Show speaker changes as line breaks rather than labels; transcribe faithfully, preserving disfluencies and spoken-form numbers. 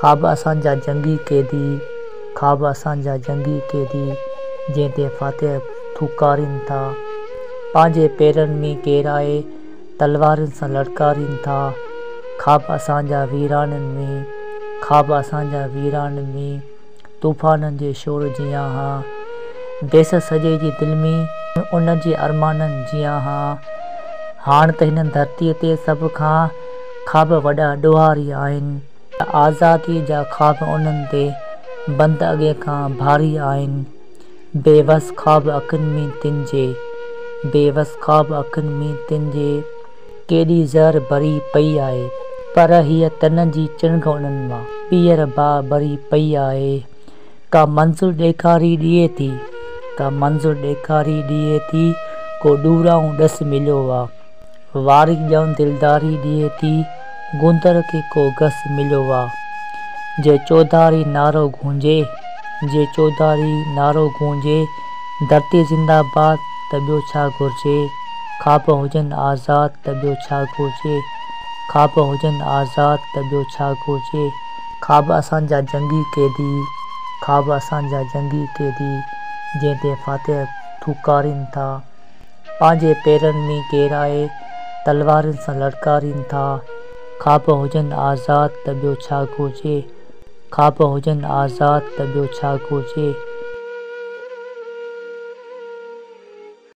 ख़्वाब असांजा जंगी कैदी, ख़्वाब असांजा जंगी कैदी, जंहिं ते फ़ातिह थूकारीनि था, पंहिंजे पेरनि में केराए तलवारुनि सां लड़कारीनि था। ख़्वाब असांजा वीराननि में, ख़्वाब असांजा वीराननि में तूफ़ाननि जे शोर जियां हा। देश सॼे जी दिलि में उन जे अरमाननि जियां हा। हाणे त हिन धरतीअ ते सभ खां ख़्वाब वॾा ॾोहारी आहिनि। आज़ादी जा ख़्वाब उन्हनि ते बंदि अॻे खां भारी आहिनि। बेवस ख़्वाब अखियुनि में तिंजे, बेवस ख़्वाब अखियुनि में तिंजे, केॾी ज़हर भरी पई आहे, पर हीअ तन जी चिणग उन्हनि मां पीअर बाह भरी पई आहे। का मंज़िल ॾेखारी ॾिए थी, का मंज़िल ॾेखारी ॾिए थी, को ॾूराऊं ॾस मिलियो आहे। वारी ॼण दिलदारी ॾिए थी, गुंदर खे को घस मिलियो आहे। जे चौधारी नारो गूंजे, जे चौधारी नारो गूंजे, धरती ज़िंदाबाद त ॿियो छा घुरिजे। ख़्वाब हुजनि आज़ाद त ॿियो छा घुरिजे, ख़्वाब हुजनि आज़ाद त ॿियो छा घुरिजे। ख़्वाब असांजा जंगी कैदी, ख़्वाब असांजा जंगी कैदी, जंहिं ते फ़ातिह थूकारीनि था, पंहिंजे पेरनि में केराए तलवारुनि सां लड़कारीनि था। ख़्वाब हुजनि आज़ाद त ॿियो छा घुरिजे, ख़्वाब हुजनि आज़ाद त ॿियो छा घुरिजे।